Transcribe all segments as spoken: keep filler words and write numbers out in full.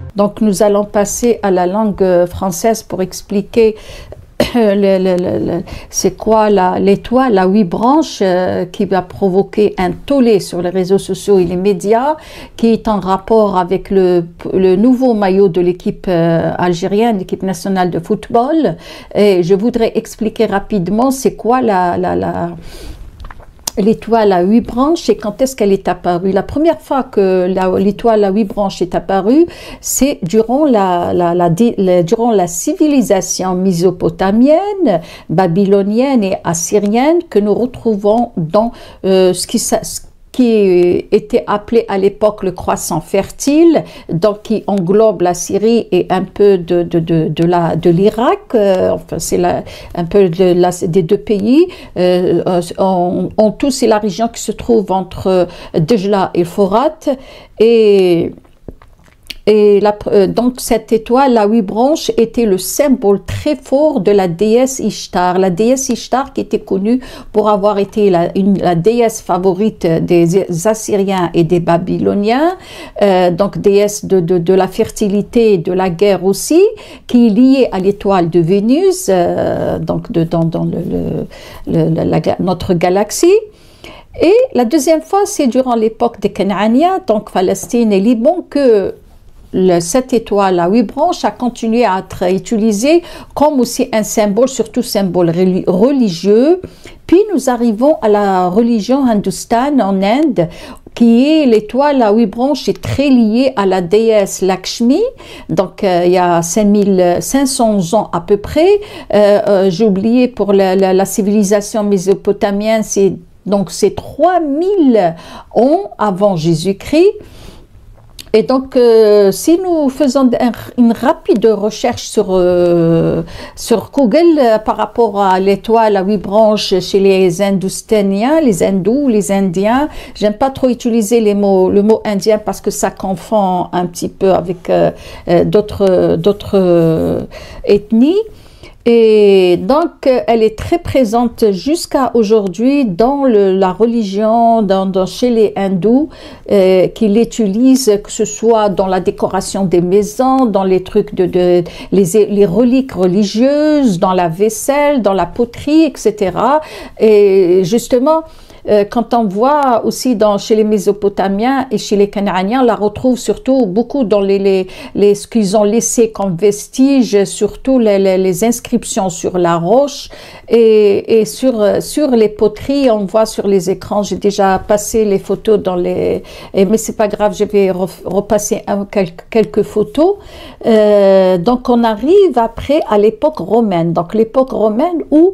Donc nous allons passer à la langue française pour expliquer c'est quoi l'étoile à huit branches euh, qui va provoquer un tollé sur les réseaux sociaux et les médias, qui est en rapport avec le, le nouveau maillot de l'équipe euh, algérienne, l'équipe nationale de football. Et je voudrais expliquer rapidement c'est quoi la, la, la l'étoile à huit branches et quand est-ce qu'elle est apparue. La première fois que l'étoile à huit branches est apparue, c'est durant la, la, la, la, durant la civilisation mésopotamienne, babylonienne et assyrienne que nous retrouvons dans euh, ce qui qui était appelé à l'époque le croissant fertile, donc qui englobe la Syrie et un peu de, de, de, de la de l'Irak, euh, enfin c'est un peu de la, des deux pays. Euh, en, en tout, c'est la région qui se trouve entre Dejla et Forat. Et Et la, euh, donc cette étoile à huit branches était le symbole très fort de la déesse Ishtar. La déesse Ishtar qui était connue pour avoir été la, une, la déesse favorite des Assyriens et des Babyloniens, euh, donc déesse de, de, de la fertilité et de la guerre aussi, qui est liée à l'étoile de Vénus, euh, donc de, dans, dans le, le, le, la, notre galaxie. Et la deuxième fois, c'est durant l'époque des Canaaniens, donc Palestine et Liban, que Le, cette étoile à huit branches a continué à être utilisée comme aussi un symbole, surtout symbole religieux. Puis nous arrivons à la religion hindoustane en Inde, qui est l'étoile à huit branches est très liée à la déesse Lakshmi. Donc euh, il y a cinq mille cinq cents ans à peu près. Euh, euh, J'ai oublié pour la, la, la civilisation mésopotamienne, c'est donc c'est trois mille ans avant Jésus-Christ. Et donc, euh, si nous faisons un, une rapide recherche sur, euh, sur Google euh, par rapport à l'étoile à huit branches chez les Hindoustaniens, les Hindous, les Indiens, j'aime pas trop utiliser les mots, le mot indien parce que ça confond un petit peu avec euh, euh, d'autres d'autres euh, ethnies. Et donc, elle est très présente jusqu'à aujourd'hui dans le, la religion, dans, dans, chez les hindous, euh, qui l'utilisent, que ce soit dans la décoration des maisons, dans les trucs de, de les, les reliques religieuses, dans la vaisselle, dans la poterie, et cetera. Et justement, Euh, quand on voit aussi dans, chez les Mésopotamiens et chez les Canaaniens, on la retrouve surtout beaucoup dans les, les, les ce qu'ils ont laissé comme vestiges, surtout les, les, les inscriptions sur la roche et, et sur, sur les poteries, on voit sur les écrans, j'ai déjà passé les photos dans les... Et, mais c'est pas grave, je vais repasser un, quelques, quelques photos. Euh, donc on arrive après à l'époque romaine, donc l'époque romaine où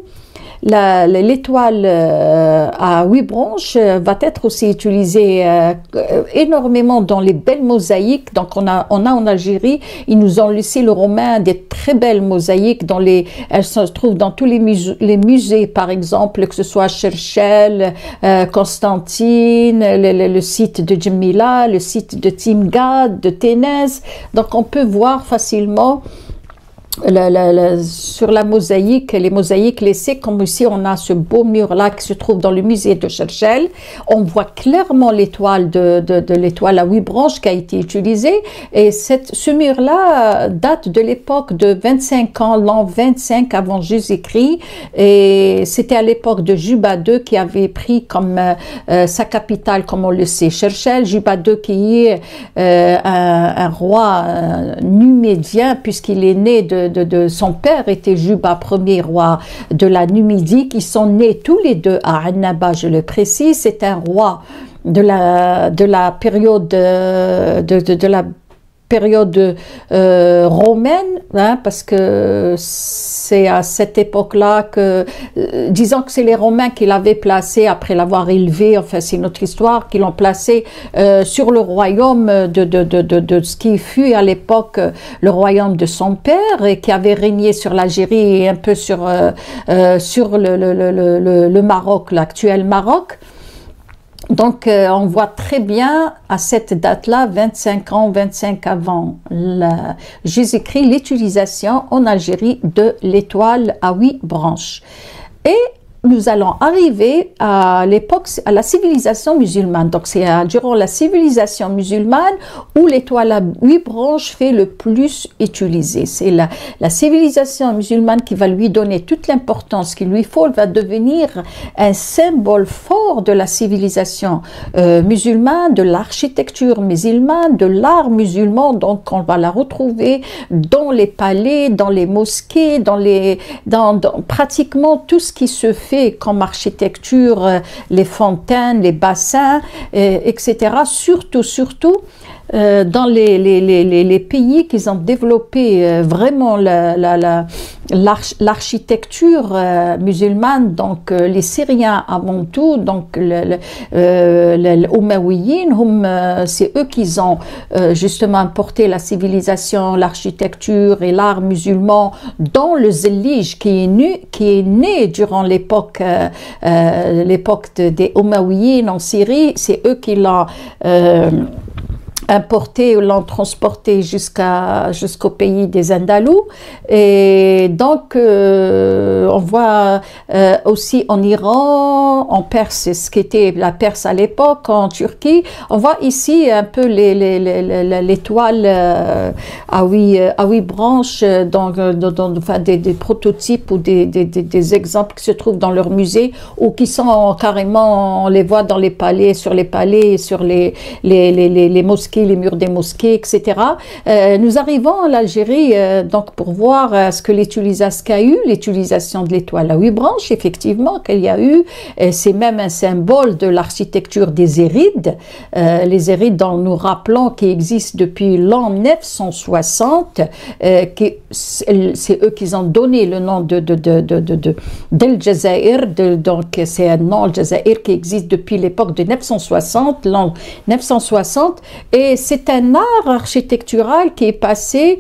l'étoile euh, à huit branches euh, va être aussi utilisée euh, énormément dans les belles mosaïques. Donc on a, on a en Algérie, ils nous ont laissé le romain des très belles mosaïques. Dans les, elles se trouvent dans tous les musées, les musées par exemple, que ce soit Cherchel, euh, Constantine, le, le, le site de Djemila, le site de Timgad, de Ténès. Donc on peut voir facilement La, la, la, sur la mosaïque, les mosaïques laissées, comme ici on a ce beau mur-là qui se trouve dans le musée de Cherchel, on voit clairement l'étoile de, de, de l'étoile à huit branches qui a été utilisée, et cette, ce mur-là date de l'époque de vingt-cinq ans, l'an vingt-cinq avant Jésus-Christ, et c'était à l'époque de Juba deux qui avait pris comme euh, sa capitale, comme on le sait, Cherchel. Juba deux qui est euh, un, un roi euh, numédien, puisqu'il est né de De, de son père était Juba, premier roi de la Numidie, qui sont nés tous les deux à Annaba, je le précise. C'est un roi de la, de la période de, de, de la période euh, romaine, hein, parce que c'est à cette époque-là que, euh, disons que c'est les Romains qui l'avaient placé après l'avoir élevé, enfin c'est notre histoire, qui l'ont placé euh, sur le royaume de, de, de, de, de ce qui fut à l'époque le royaume de son père et qui avait régné sur l'Algérie et un peu sur, euh, euh, sur le, le, le, le, le Maroc, l'actuel Maroc. Donc, euh, on voit très bien à cette date-là, vingt-cinq ans, vingt-cinq avant Jésus-Christ, l'utilisation en Algérie de l'étoile à huit branches. Et nous allons arriver à l'époque, à la civilisation musulmane. Donc c'est durant la civilisation musulmane où l'étoile à huit branches fait le plus utiliser. C'est la, la civilisation musulmane qui va lui donner toute l'importance qu'il lui faut, elle va devenir un symbole fort de la civilisation euh, musulmane, de l'architecture musulmane, de l'art musulman. Donc on va la retrouver dans les palais, dans les mosquées, dans les, dans, dans pratiquement tout ce qui se fait comme architecture, euh, les fontaines, les bassins, euh, et cetera. Surtout, surtout euh, dans les, les, les, les pays qui ont développé euh, vraiment la, la, la, l'architecture euh, musulmane, donc euh, les Syriens avant tout, donc le, le, euh, les Omeyyades, euh, c'est eux qui ont euh, justement importé la civilisation, l'architecture et l'art musulman dans le Zellij qui est né, qui est né durant l'époque euh, euh, l'époque de, des Omeyyades en Syrie. C'est eux qui l'ont euh, importé ou l'ont transporté jusqu'à jusqu'au pays des Andalous. Et donc euh, on voit euh, aussi en Iran, en Perse, ce qui était la Perse à l'époque, en Turquie, on voit ici un peu les, les, les, l'étoile euh, à huit à huit branches dans, dans, dans enfin des, des prototypes ou des, des, des, des exemples qui se trouvent dans leur musée ou qui sont carrément, on les voit dans les palais, sur les palais, sur les les, les, les, les mosquées, les murs des mosquées, et cetera. Euh, nous arrivons à l'Algérie euh, donc pour voir euh, ce que l'utilisation qu'a eu, l'utilisation de l'étoile à huit branches, effectivement, qu'il y a eu. C'est même un symbole de l'architecture des Zérides. Euh, les Zérides, dont nous rappelons, qui existent depuis l'an neuf cent soixante, euh, c'est eux qui ont donné le nom de de de de de, de, d'El Jazair. De, donc c'est un nom, El Jazair, qui existe depuis l'époque de neuf cent soixante, l'an neuf cent soixante, et c'est un art architectural qui est passé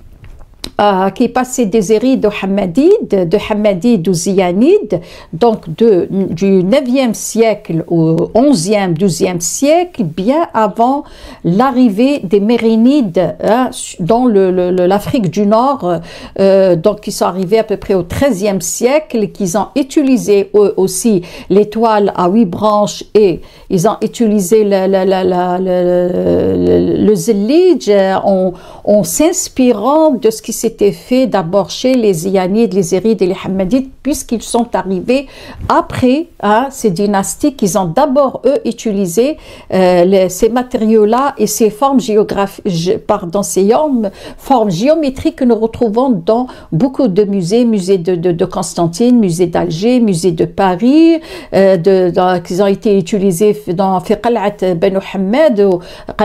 Euh, qui est passé des Zérides aux Hammadides, de Hammadides aux Ziyanides, donc de, du neuvième siècle au onzième, douzième siècle, bien avant l'arrivée des Mérinides hein, dans le, le, l'Afrique du Nord, euh, donc qui sont arrivés à peu près au treizième siècle, qu'ils ont utilisé eux aussi l'étoile à huit branches et ils ont utilisé le, le, le, le, le, le Zellij en, en s'inspirant de ce qui s'est était fait d'abord chez les Ziyanides, les Zérides et les Hammadides, puisqu'ils sont arrivés après hein, ces dynasties, qu'ils ont d'abord, eux, utilisé euh, les, ces matériaux-là et ces formes géographiques, pardon, ces formes géométriques que nous retrouvons dans beaucoup de musées, musée de, de, de Constantine, musée d'Alger, musée de Paris, euh, de, de, qui ont été utilisés dans Qal'at Ben Hamad, ou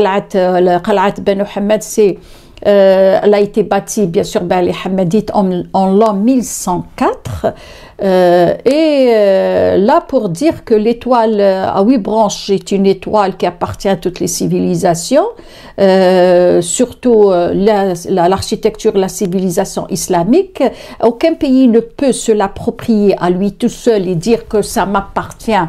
Qal'at Ben Hamad, c'est Euh, elle a été bâtie bien sûr par les Hammadites en, en l'an mille cent quatre euh, et euh, là pour dire que l'étoile à huit branches est une étoile qui appartient à toutes les civilisations, euh, surtout l'architecture, la, la, la civilisation islamique. Aucun pays ne peut se l'approprier à lui tout seul et dire que ça m'appartient.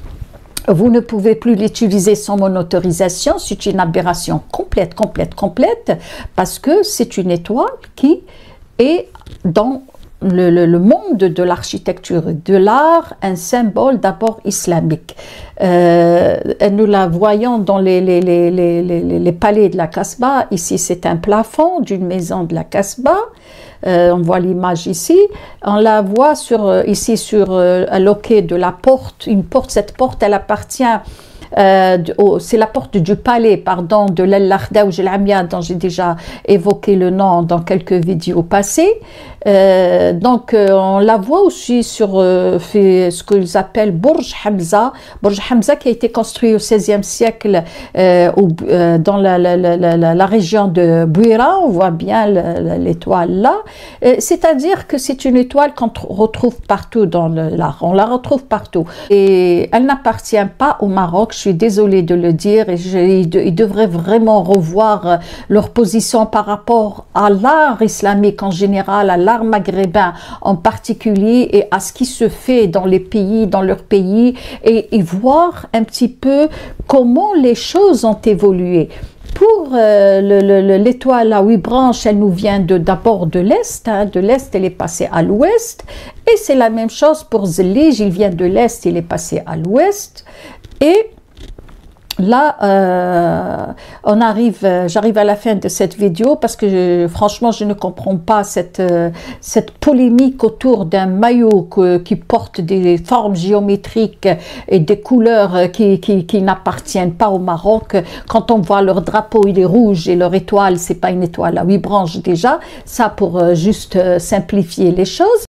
Vous ne pouvez plus l'utiliser sans mon autorisation. C'est une aberration complète, complète, complète, parce que c'est une étoile qui est dans le, le, le monde de l'architecture, de l'art, un symbole d'abord islamique. Euh, nous la voyons dans les, les, les, les, les, les palais de la Casbah. Ici, c'est un plafond d'une maison de la Casbah. Euh, on voit l'image ici, on la voit sur, ici sur euh, un loquet de la porte, une porte, cette porte elle appartient, euh, oh, c'est la porte du palais, pardon, de l'Al-Lakhda ou Jelamia, dont j'ai déjà évoqué le nom dans quelques vidéos passées. Euh, donc euh, on la voit aussi sur euh, ce qu'ils appellent Burj Hamza. Burj Hamza qui a été construit au seizième siècle euh, au, euh, dans la, la, la, la, la région de Bouira. On voit bien l'étoile là. Euh, C'est-à-dire que c'est une étoile qu'on retrouve partout dans l'art. On la retrouve partout. Et elle n'appartient pas au Maroc. Je suis désolée de le dire. Et je, ils, de, ils devraient vraiment revoir leur position par rapport à l'art islamique en général, à l'art maghrébin en particulier et à ce qui se fait dans les pays, dans leur pays et, et voir un petit peu comment les choses ont évolué. Pour euh, l'étoile à huit branches, elle nous vient d'abord de, de l'Est. Hein. De l'Est, elle est passée à l'Ouest. Et c'est la même chose pour Zelig, il vient de l'Est, il est passé à l'Ouest. Et là, euh, on arrive, j'arrive à la fin de cette vidéo parce que je, franchement, je ne comprends pas cette, euh, cette polémique autour d'un maillot que, qui porte des formes géométriques et des couleurs qui, qui, qui n'appartiennent pas au Maroc. Quand on voit leur drapeau, il est rouge et leur étoile, c'est pas une étoile à huit branches déjà. Ça pour euh, juste euh, simplifier les choses.